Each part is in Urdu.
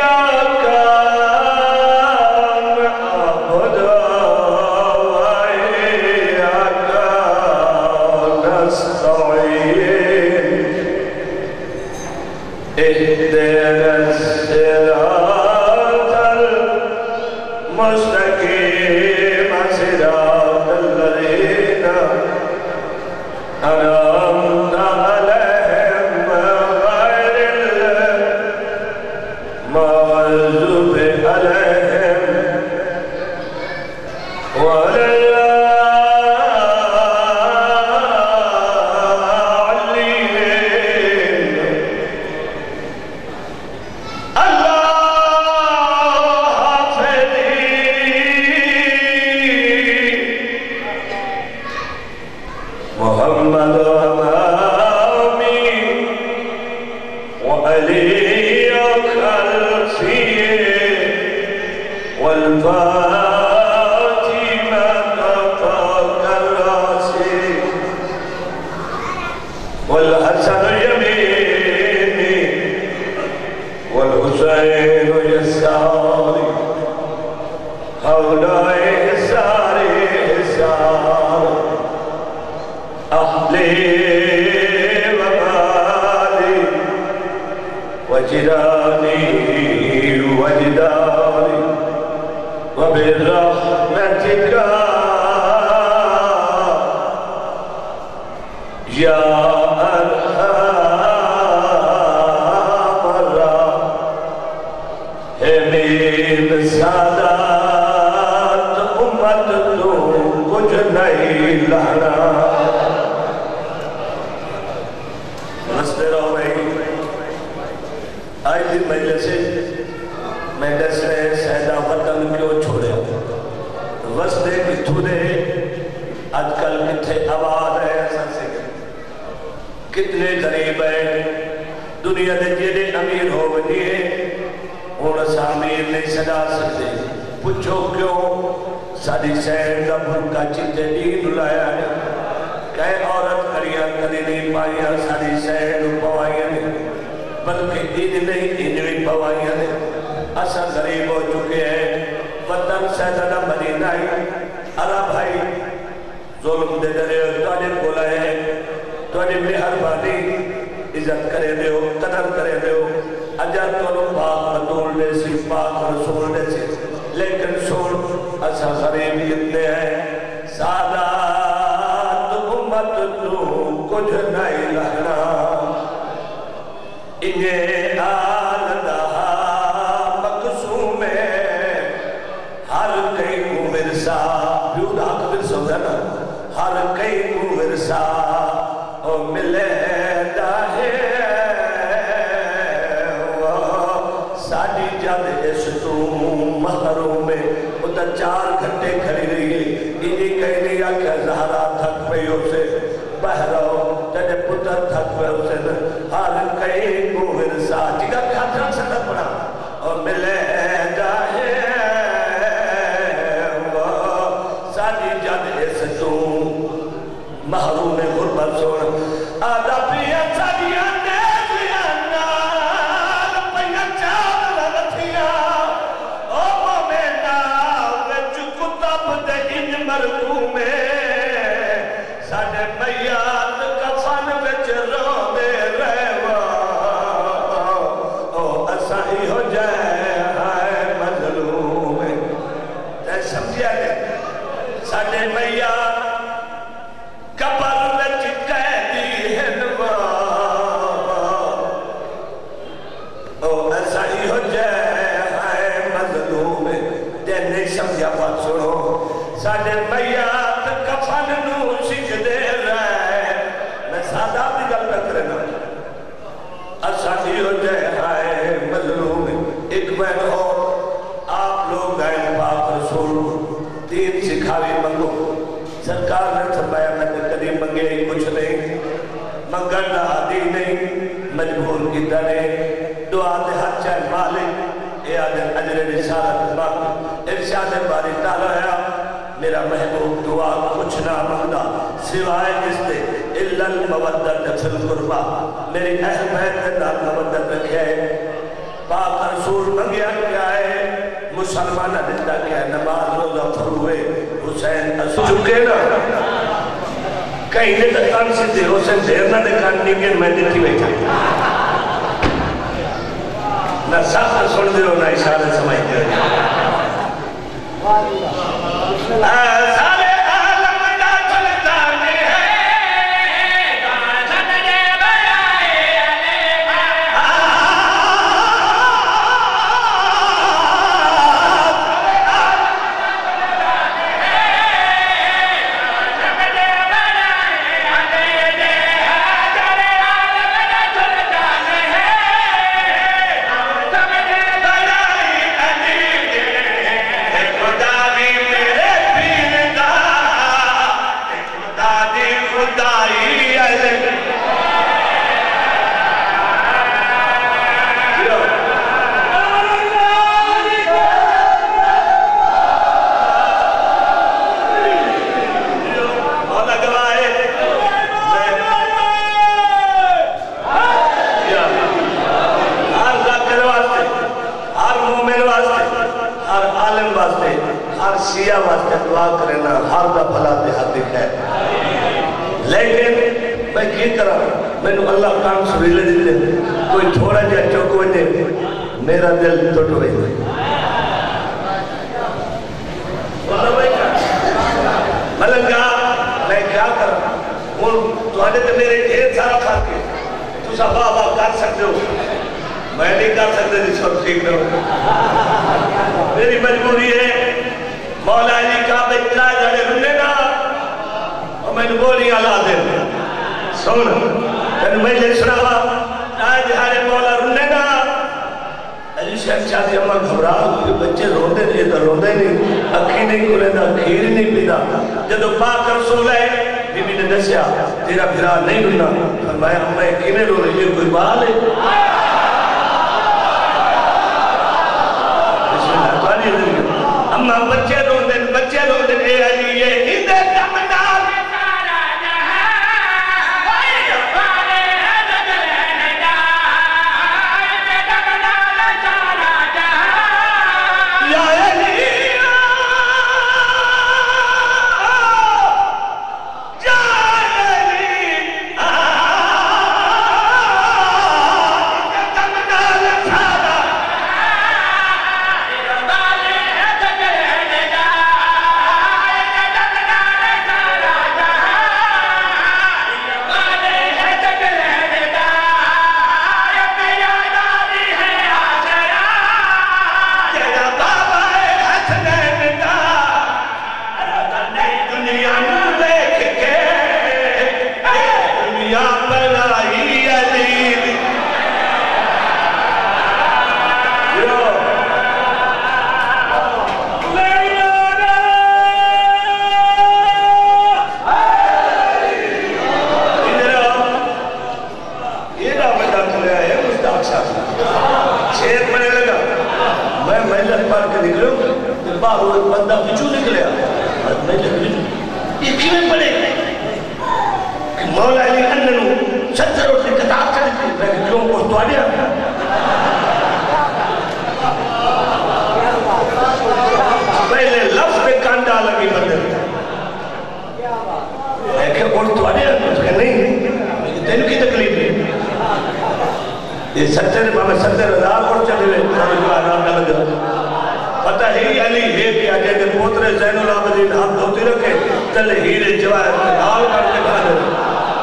میری اہل بیت کے نال مودت رکھے پاک رسول رسول منگیا کیا ہے مسلمان دندہ کیا ہے نماز روزہ پھروے حسین چکے نا کہیں نے تکان سے دے حسین دیر نہ دکان نیکن میں دیتی بیٹھا نہ ساتھ سن دے ہو نہ اشارہ سمجھ دے سارے عالم دا چلتانے سیاہ واسطے دعا کرنا ہر دا بھلا دے حدیق ہے لیکن میں کی کرا میں نے اللہ کام سویلے دیتے کوئی تھوڑا جا چوک وجے میرا دل ٹوٹ ہوئی ملنگا میں کیا کرا تو آنے تے میرے ڈھیر سارا کھا کے تو سب بابا کر سکتے ہو میں نہیں کر سکتے جس وقت ٹھیک نہ ہو میری مجبوری ہے مولا علی کا بچہ جڑے رنے نا اور میں نے بولی آلا دے سن میں نے سناوا آج ہارے مولا رنے نا علی شیخ شاہدی اممہ گھبرا کہ بچے روندے نہیں تو روندے نہیں اکھی نہیں کھولے دا کھیر نہیں پیدا جدو پاک رسول ہے بی بی نے دسیا تیرا بھرا نہیں رنا فرمایا ہمیں کینے رو رہی ہے کوئی بال ہے بسم اللہ تعالی علیہ اما بچے روندن اے علی یہ ہندے دمدار سارا جہاں وائے والے حضر ندا دمدار سارا جہاں یا علی مولا علی اننو ستر اور سے کتاب چلتی لیکن کیوں پوچھتو آدیا پہلے لفظ پہ کانڈا لگی بدل لیکن پوچھتو آدیا کہ نہیں دل کی تکلیف ہے یہ ستر بابا 70,000 اور چلے ہوئے جو آرام نہ لگا پتہ ہی علی ہے کہ آجے دے پوترے زین العابدین ہاتھ دھوتی رکھے تل ہیرے جواہر حال کر کے کھا دے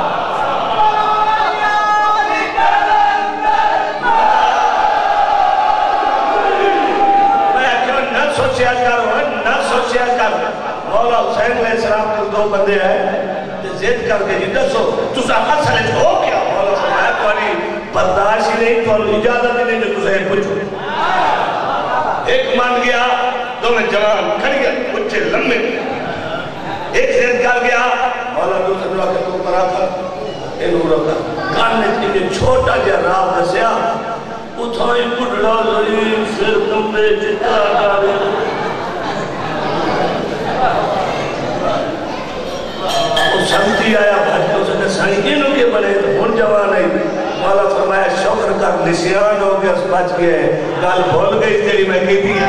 مولا حسین علیہ السلام کے دو بندے ہیں زید کر کے جدہ سو تو ساقت سلج ہو کیا مولا فرمایا تو آنی برداشت ہی نہیں تو اجازت ہی نہیں جو تُسے پوچھو ایک مان گیا دو میں جوان کھڑ گیا کچھے لمبے ایک زید کر گیا مولا دوسرے دعا کہ تو پرا تھا انہوں رکھا کان نے تھی چھوٹا جا راہ دسیا اتھائی بڑھڑا ضعیف پھر کمبے جتا ڈالے سمجھی آیا بھائی تو سنے سائنگینوں کے بنے تو ہون جوان آئی مولا فرمایا شکر کر نشان ہو گیا، اس بچ گئے، گل بھول گئی جڑی میں کی تھی۔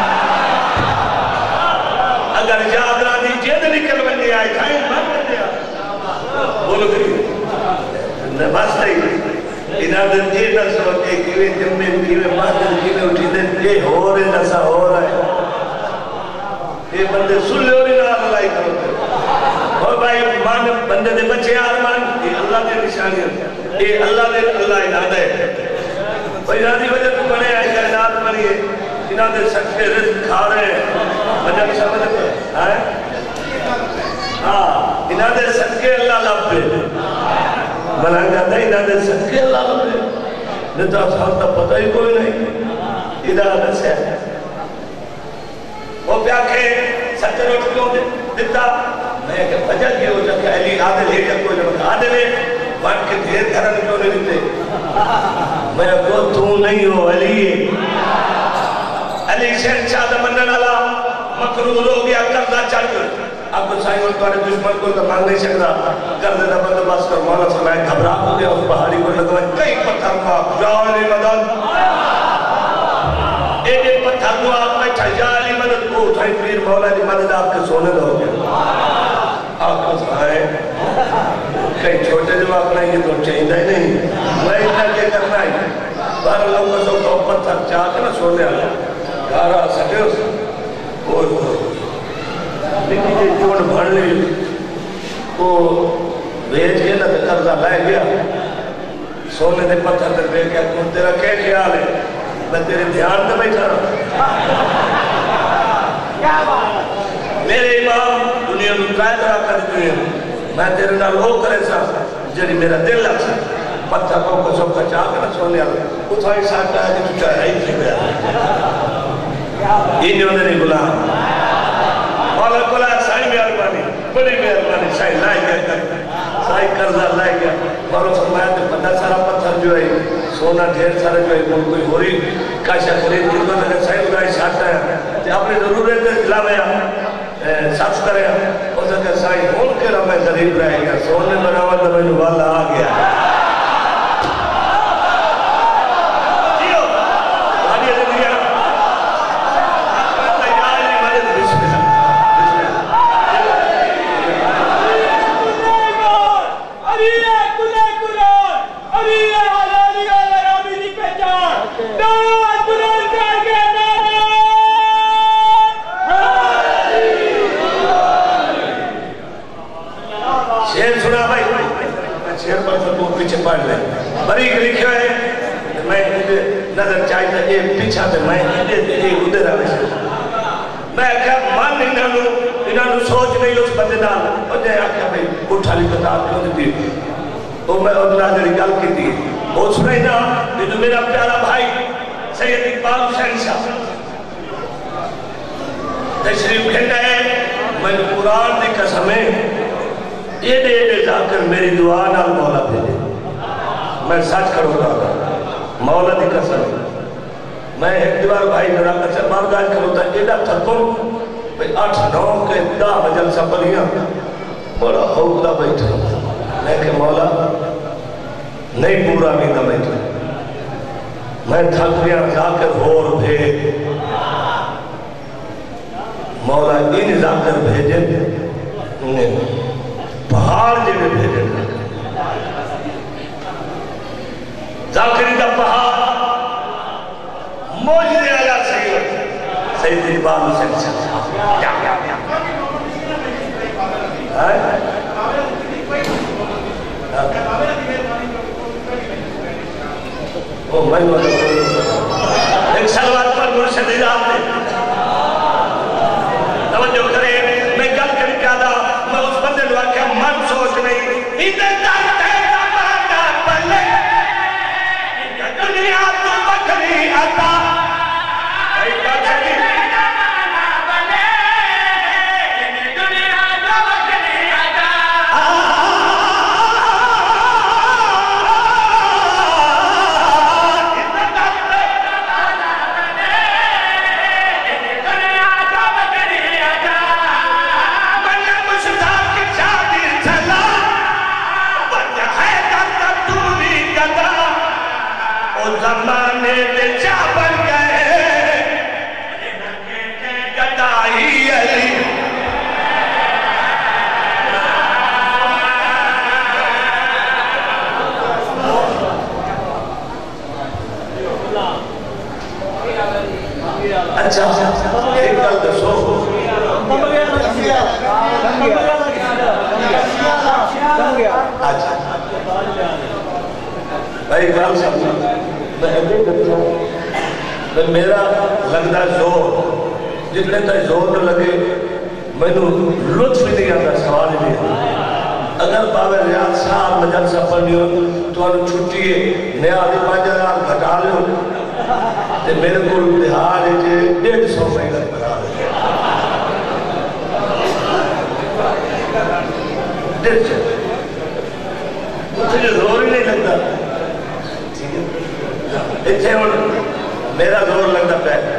اگر یاد رہی جد نکل بندے آئے کھائیں مر بندے آئے بھول گئی بس نہیں۔ انہاں دن یہ نہ سوچے کیویں جمعے کیویں مہدن کیویں اٹھی دن یہ ہو رہے جیسا ہو رہا ہے، یہ بندے سن لے اور انہاں اللہ ہی کرو اور بھائی مان بندے دے بچے آرمان یہ اللہ دے نشانی ہے، یہ اللہ دے اللہ ارادہ ہے۔ بھائی راضی وجہ تو بنے آئے کائنات بنیے انہاں دے سکتے رزق کھا رہے ہیں وجہ بھی سمجھتے ہیں ہاں انہاں دے صدقے اللہ لب دے بلان جاتا ہے انہاں دے صدقے اللہ لب دے نہیں تو آپ کا پتہ ہی کوئی نہیں ادھا سے وہ پیا کہ سچے روٹ کیوں دیتا میں کہ بجل کیا ہو جاتا ہے علی عادل ہے جب کوئی جب عادل ہے بات کے دھیر گھرن کیوں نہیں دیتے میں کو تو نہیں ہو علی علی شہر شاہ منن اللہ مقرور ہو گیا قرضہ چڑھ آپ کو سائیں اور تمہارے دشمن کو تو مانگ نہیں سکتا قرضے دا بندوبست کر مولا فرمائے گھبرا ہو گیا اس پہاڑی کو لگوائے کئی پتھر کو آپ یا علی مدد ایک پتھر کو آپ بیٹھا یا علی مدد کو اٹھائی پیر مولا علی مدد آپ کے سونے دا ہو گیا آپ کو سائیں کئی چھوٹے جواب نہیں یہ تو چاہیے نہیں میں اتنا کیا کرنا ہے بارہ لوگوں سے تو پتھر چاہ کے نہ سونے آگا گارا سکے اس لیکن یہ چون بھر لی وہ بھیج کے نہ قرضہ لائے گیا سونے دے پتھر دے بے کیا کون تیرا کیا خیال ہے میں تیرے دھیان میں بیٹھا رہا میرے امام دنیا میں قائد رہا کر دنیا میں تیرے نال ہو کرے سا جنہی میرا دل لگ سا پتھر کو سب کا چاہ کر سونے آگا اتھائی ساتھ آئے کہ تو چاہے ہی تھی گیا انہوں نے نہیں بلا مولا کلا سائی میں آرمانی بڑی میں آرمانی سائی لائے گیا سائی قرضہ لائے گیا مولا فرمایا تو بندہ سارا پتھر جو ہے سونا ڈھیر سارا جو ہے کوئی ہو رہی کاشا خرید کی تو اگر سائی اگائی ساتھ آیا تو اپنے ضرورت دلا میں ساتھ کرے اس اگر سائی ہون کے رہا میں غریب رہے گا سونے بناوا تو میں والا آ گیا بریق لکھا ہے میں نظر چاہیتا یہ پیچھا تے میں ادھر آوے سے میں کہا مان انہوں سوچ نہیں اس بندے نال اور جائے آکھا بھئی اٹھا لی کتاب کیوں دیتی وہ میں ادھر آدھری گل کی تھی وہ سنائی نا یہ تو میرا پیارا بھائی سید اقبال حسین شاہ تشریف کھنڈا ہے میں قرآن دی قسمیں یہ دے جا کر میری دعا نال مولا بھیجے میں سچ کروں گا مولا دی قسم میں ایک دیوار بھائی میرا قسم بارداج کروں تا ایڈا تھکوں بھئی 8-9 کے 10 بجل سپلیاں بڑا حوقہ بیٹھا میں کہ مولا نہیں پورا بھی نہ بیٹھا میں تھکیاں ذاکر ہور بھیج مولا ان ذاکر بھیجے پہاڑ جنہیں بھیجے ذاکری دا پہاڑ موجودے آیا سید اقبال حسین شاہ ایک سلوات پر مرشد اجاب نے توجہ کرے میں گل کر کیا دا میں اس بندے لوا کہ من سوچ نہیں ادھر جانتے زمانہ پلے دنیا تو بکری عطا ایتا چلی زمانہ پلے دنیا تو بکری عطا اچھا ایک گل دسو بھائی گل سمجھا میرا لگتا زور جتنے تک زور لگے میں لطف ہی نہیں آتا سوال ہی نہیں اگر باوے ریاض صاحب مجلسہ پڑھنی ہو تو انہوں چھٹی ہے نیا آدھی 5,000 گھٹا لے ہو تے میرے کو دہار ہے 150 مہینہ بنا دے 150 مجھے زور ہی نہیں لگتا اتنے ہوں میرا زور لگتا پہ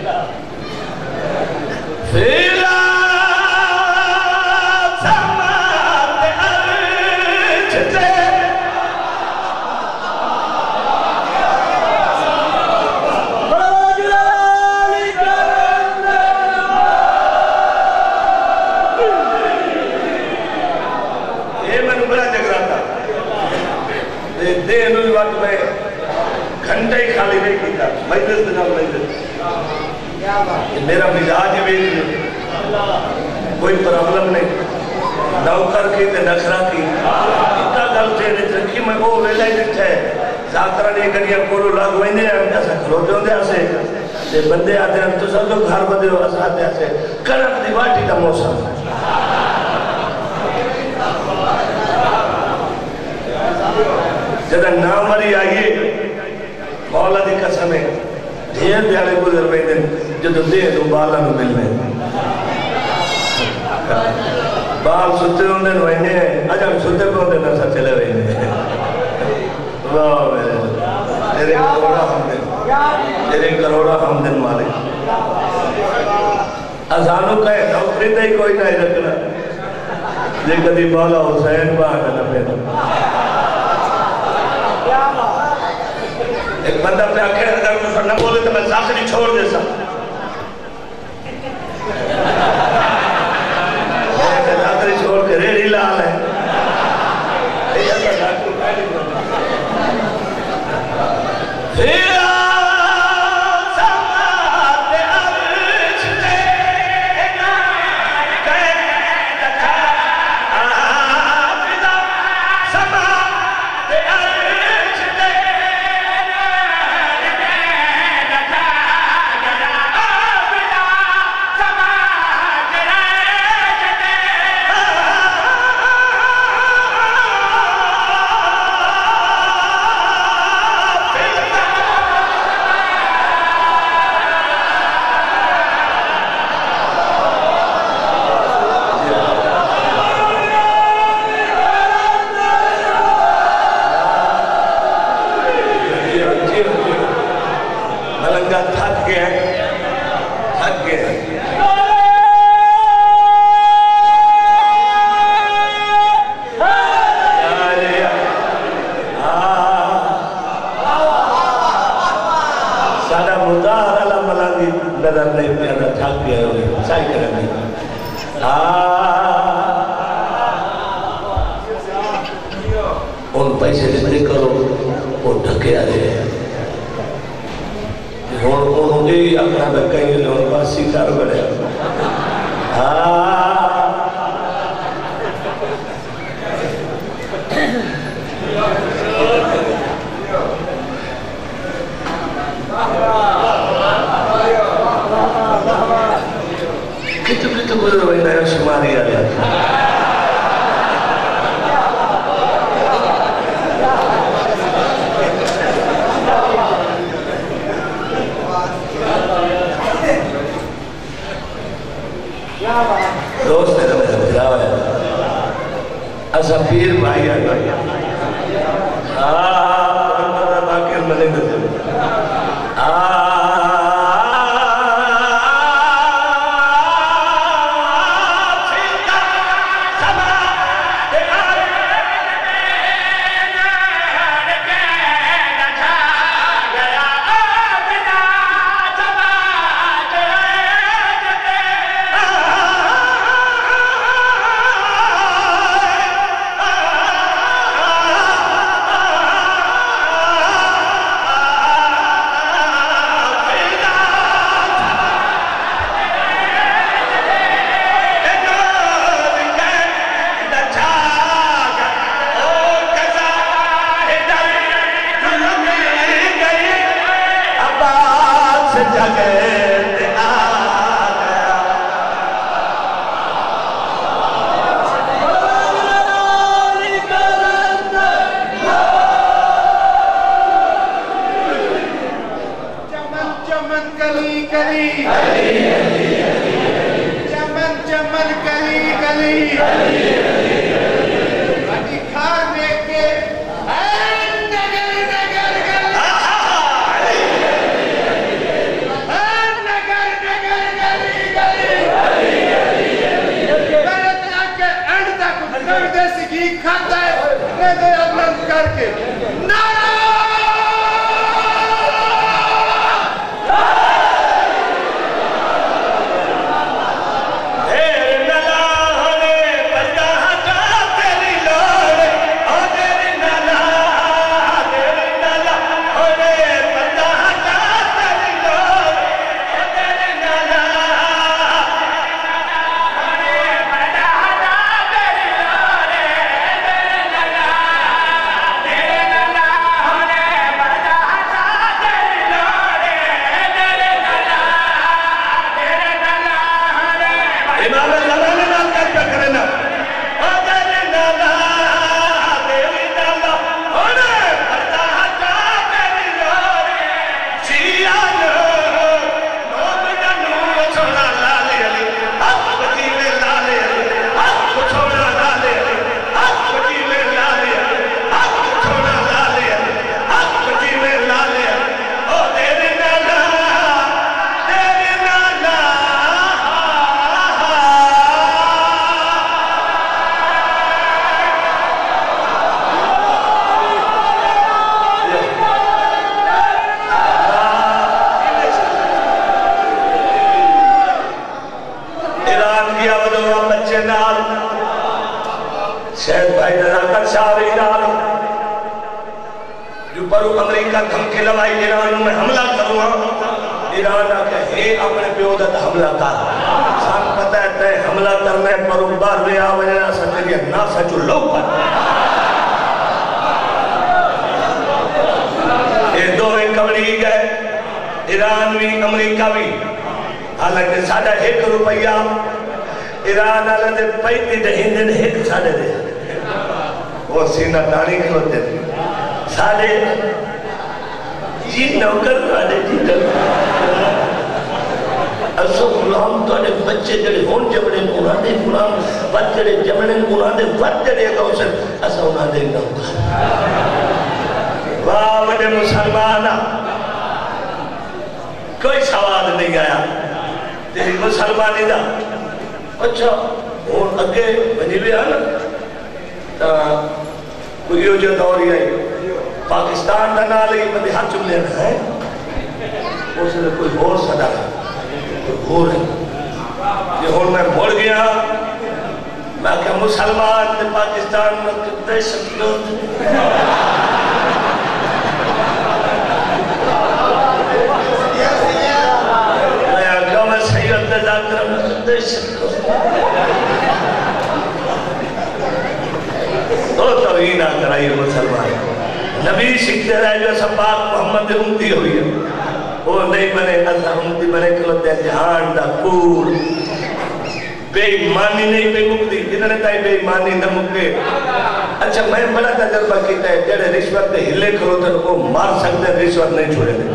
گھنٹے ہی خالی نہیں کیتا مجلس دنا مجلس میرا مزاج بھی کوئی پرابلم نہیں نوکر کی تے نخرا کی اتنا گلتے نہیں رکھی میں وہ ویلہ ہی نہیں تھے زاکرہ نہیں کریے کولو لاغ وینے ہیں ہم جیسا کھلوٹے ہوں دیا سے تے بندے آتے ہیں تو سب جو گھر بندے ہو آتے ہیں کرک دیواٹی کا موسم جدہ نامری آئیے مولا دی قسم ہے دھیر دیالے گزر میں دن جدو دے دو بالا نو مل میں بال ستے ہوں دن وینے ہیں اجم ستے کو دن ایسا چلے وینے ہیں واہ میرے تیرے کروڑا ہم دن تیرے کروڑا ہم دن مالک ازانو کہے نوکری دے کوئی نہیں رکھنا لیکن دی بالا حسین باہر نہ پیدا ایک بندہ پہ آکھے اگر مجھے نہ بولے تو میں زاخری چھوڑ دے سا میں زاخری چھوڑ کے ریڑی لال ہے ان پیسے جتنے کرو وہ ڈھکے آجے انہوں نے اپنا بکائیں گے ان پاس سیکھار بڑھے کتنے گزر ہوئی نیا شماری آ جاتا دوست ہے میرا بھراو ہے ایسا پیر بھائی آگا پرمدہ باقر ملنگ دے جگہ امریکہ دھمکے لوائی ایران میں حملہ کروں ایران آکے ہے اپنے پیودت حملہ کر سان پتہ ہے تے حملہ کرنے پر بار میں آوے سکتے گئے نا سچو لوگ پر یہ دو میں کمری گئے ایران بھی امریکہ بھی حالانکہ ساڑھا 1 روپیہ ایران آلہ دے پیتی دہین دن 1 ساڑھے دے وہ سینہ تانی کھوتے ساڑھے جی نوکر والے جی اسو غلام تو بچے جڑے ہون جبڑے انہاں دے غلام وقت جڑے جبڑے انہاں دے وقت جڑے گوشن اسو انہاں دے نوکر واہ وڈے مسلمانہ کوئی سوال نہیں آیا تیری مسلمانی دا اچھا ہون اگے بنی بھی آنا کوئی یہ جو دوری آئی پاکستان دا نالے بندی ہاتھ چلے رہا ہے اس نے کوئی اور صدا کوئی اور ہے یہ ہون میں بھوڑ گیا میں کہ مسلمان نے پاکستان میں کتنے شکلوں میں کہ میں سید ذاکر میں کتنے شکلوں تو توہین آتا رہی مسلمان نبی سکھتے رہے جو سباق محمد امتی ہوئی ہے وہ نہیں بنے اللہ امتی بنے کلوتے جہان دا پور بے ایمانی نہیں بے مکتی جنہنے تائی بے ایمانی نہ مکتے اچھا میں بڑا تجربہ کیتا ہے جڑے رشوت دے ہلے کھروتے وہ مار سکتے رشوت نہیں چھوڑے دے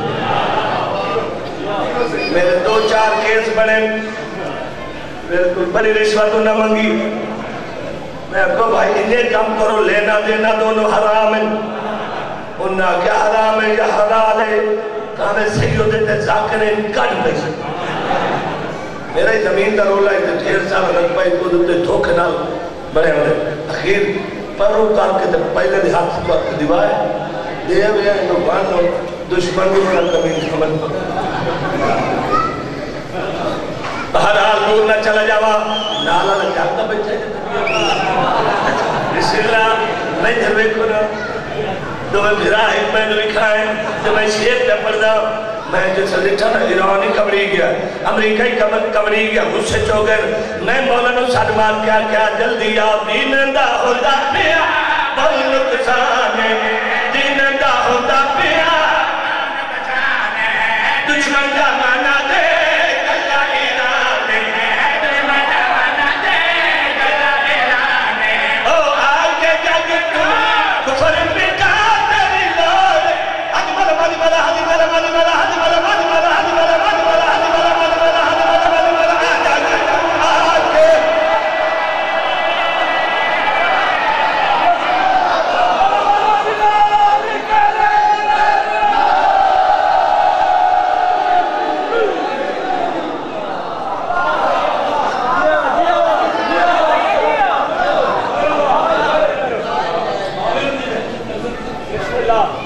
میرے 2-4 کیس بڑے میرے کوئی بڑی رشوت نہ منگی میں کہو بھائی انہیں کم کرو لینا دینا دونوں حرام ہیں انہاں کیا حرام ہے یا حلال ہے کہاں سیدے تے ذاکریں کٹ پہ میرا ہی زمین دا رولا ہے تو 1.5 سال رکھ پائی کو دے دھوکے نال بڑے ہوئے اخیر پرو کار کے پہلے دے ہاتھ سے وقت دیوائے دے ہوئے ہیں تو بانو دشمن بھی بڑا زمین سمجھ بہرحال دور نہ چلا جاوا نالا نہ جاتا بچے بسم اللہ میں جھروے کو نا تو میں بھرا ایک میں نے کھائیں تو میں شیر پہ پڑھا میں جو سلیٹھا نا ایرانی کمری گیا امریکہ ہی کمری گیا غصے چوگر میں مولانا صدمات کیا جلدی آؤ دینندہ ہوتا پیا بل نقصانے دینندہ ہوتا پیا دشمن کا مان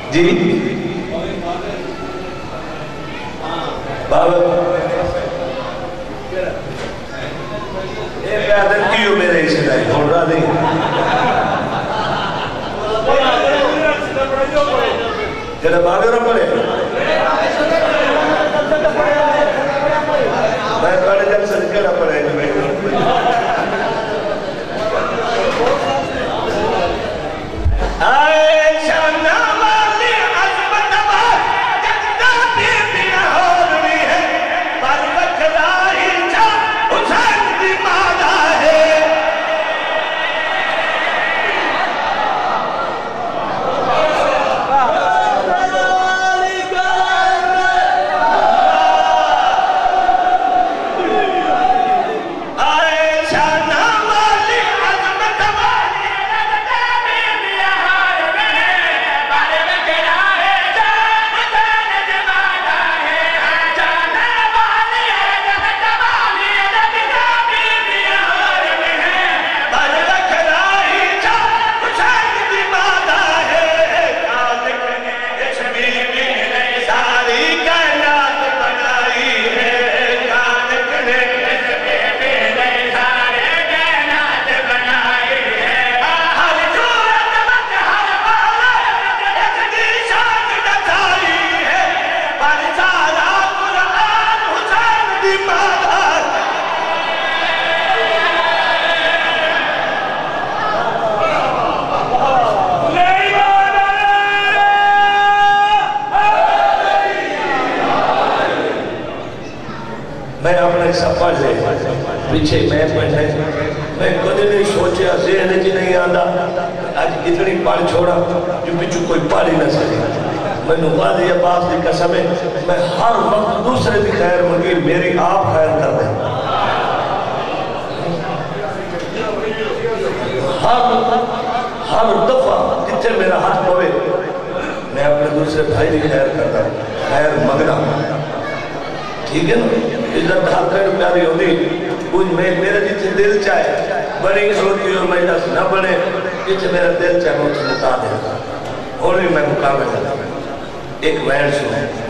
جی بابا ایک آدھر کیوں میرے اسے لائے کھول رہا نہیں جنہا باغے نہ پڑے میں پڑھے جب صدقے نہ پڑے میں اپنے سفر لے پیچھے میں پڑھے میں کدھے نہیں سوچیا ذہن جی نہیں آدھا آج اتنی پڑھ چھوڑا جو پچھو کوئی پڑھ ہی نہ سکے میں نقاضی عباس دی قسم ہے میں ہر وقت دوسرے دی خیر منگی میری آپ خیر کر دیں ہر دفعہ جتنے میرا ہاتھ پوے میں اپنے دوسرے بھائی دی خیر کرتا ہوں خیر مگنا ٹھیک ہے نا عزت خاطر پیاری ہوتی کچھ میرے جتنے دل چاہے بڑی روٹی اور مجلس نہ بڑے جتنے میرا دل چاہے میں اس متا دے اور بھی میں مقابل ایک وین سنوں